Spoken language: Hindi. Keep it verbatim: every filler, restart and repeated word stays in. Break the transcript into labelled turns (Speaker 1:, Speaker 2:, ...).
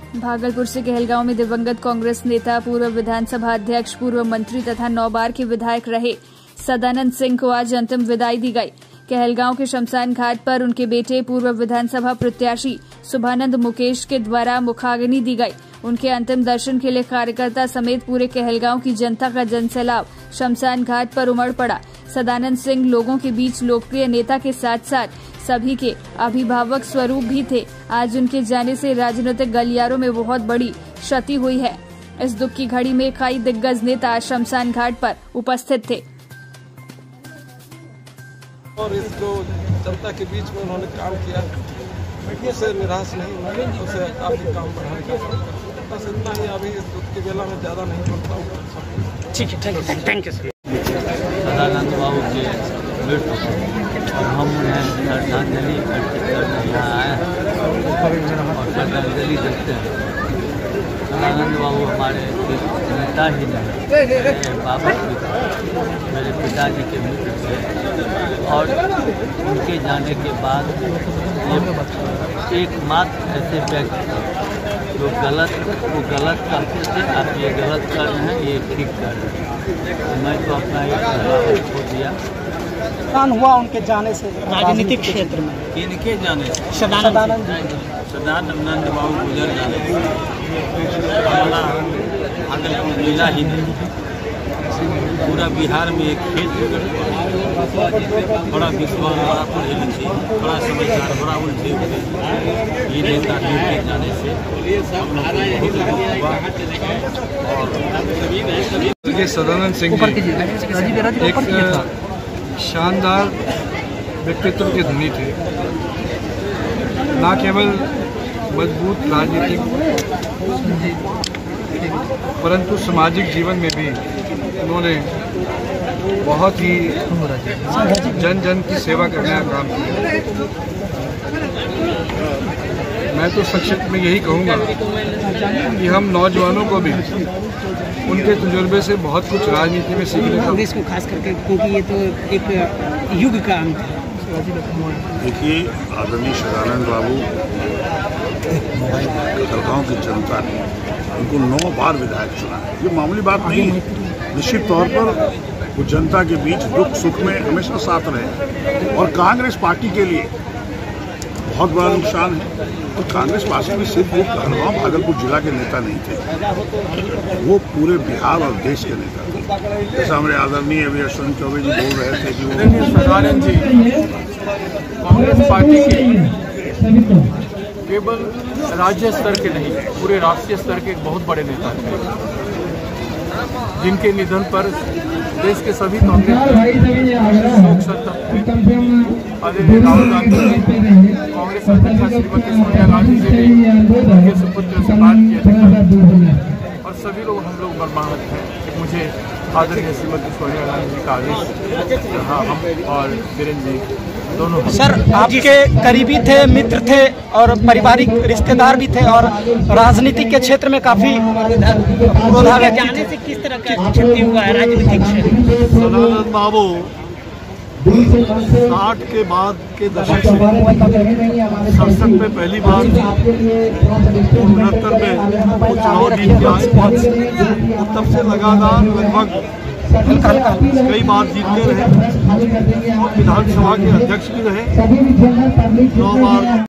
Speaker 1: भागलपुर से कहलगांव में दिवंगत कांग्रेस नेता, पूर्व विधानसभा अध्यक्ष, पूर्व मंत्री तथा नौ बार के विधायक रहे सदानंद सिंह को आज अंतिम विदाई दी गई। कहलगांव के शमशान घाट पर उनके बेटे, पूर्व विधानसभा प्रत्याशी शुभानंद मुकेश के द्वारा मुखाग्नि दी गई। उनके अंतिम दर्शन के लिए कार्यकर्ता समेत पूरे कहलगांव की जनता का जनसैलाब शमशान घाट पर उमड़ पड़ा। सदानंद सिंह लोगों के बीच लोकप्रिय नेता के साथ साथ सभी के अभिभावक स्वरूप भी थे। आज उनके जाने से राजनीतिक गलियारों में बहुत बड़ी क्षति हुई है। इस दुख की घड़ी में कई दिग्गज नेता शमशान घाट पर उपस्थित थे
Speaker 2: और इस जो जनता के बीच में उन्होंने काम किया, उससे निराश नहीं हुए, उसे काफी काम बढ़ाने का काम किया। बस इतना ही, अभी इस दुख की बेला में ज्यादा नहीं बोलता हूँ।
Speaker 3: ठीक है, thank you thank you
Speaker 4: Sadanand Babu के मृत्यु और हम उन्हें श्रद्धांजलि अर्पित करने यहाँ आए हैं और श्रद्धांजलि देते हैं। सदानंद बाबू हमारे नेता ही नहीं, मेरे बाबा भी मेरे पिताजी के मित्र थे और उनके जाने के बाद ये एकमात्र ऐसे व्यक्ति थे जो गलत वो गलत करते थे। आप ये गलत कर रहे हैं, ये ठीक कर रहे हैं। मैं तो अपना एक खो दिया।
Speaker 3: नुकसान हुआ उनके जाने से राजनीतिक क्षेत्र में।
Speaker 4: इनके जाने से
Speaker 3: सदानंद
Speaker 4: सदानंद बाबू गुजर जाने से हमारा भागलपुर जिला ही नहीं, पूरा बिहार में एक खेत बड़ा विश्वास, बड़ा पढ़े लिखे, बड़ा समझदार, बड़ा उलझे हुए ये नेता के जाने से
Speaker 2: और सदानंद सिंह जी एक शानदार व्यक्तित्व के धनी थे। न केवल मजबूत राजनीतिक परंतु सामाजिक जीवन में भी उन्होंने बहुत ही जन जन की सेवा करने का काम किया। मैं तो संक्षिप्त में यही कहूँगा कि हम नौजवानों को भी उनके तजुर्बे से बहुत कुछ राजनीति में सीखने का,
Speaker 3: कांग्रेस को खास करके, क्योंकि ये तो एक युग का अंत है।
Speaker 5: देखिए, आदरणीय सदानंद बाबू कहलगांव की जनता ने उनको नौ बार विधायक चुना है। ये मामूली बात नहीं है। निश्चित तौर पर वो जनता के बीच दुख सुख में हमेशा साथ रहे और कांग्रेस पार्टी के लिए बहुत बड़ा नुकसान है। और कांग्रेस पार्टी में सिर्फ वो कहलगांव भागलपुर जिला के नेता नहीं थे, वो पूरे बिहार और देश के नेता थे। जैसा हमारे आदरणीय अभी अश्विनी चौबे जी बोल रहे थे कि वो
Speaker 2: सदानंद जी कांग्रेस पार्टी के केवल राज्य स्तर के नहीं, पूरे राष्ट्रीय स्तर के एक बहुत बड़े नेता थे, जिनके निधन पर देश के सभी कांग्रेस शोक संतप्त थे। आदरणीय राहुल गांधी जी, कांग्रेस अध्यक्षा श्रीमती सोनिया गांधी जी ने उनके सुपुत्र से बात किया और सभी लोग हम लोग मर्माहत हैं कि मुझे आदरणीय श्रीमती सोनिया गांधी जी का आदेश रहा। हम और वीरेंद्र जी दोनों
Speaker 3: सर आपके करीबी थे, मित्र थे और पारिवारिक रिश्तेदार भी थे और राजनीतिक के क्षेत्र में काफी जाने से किस तरह का क्षति हुआ है राजनीतिक क्षेत्र?
Speaker 2: सदानंद बाबू साठ के बाद के दशक से सड़सठ में पहली बार उनहत्तर में चुनाव जीत के आसपास तब से लगातार लगभग कई बार जीतते रहे और विधानसभा के अध्यक्ष भी रहे नौ बार।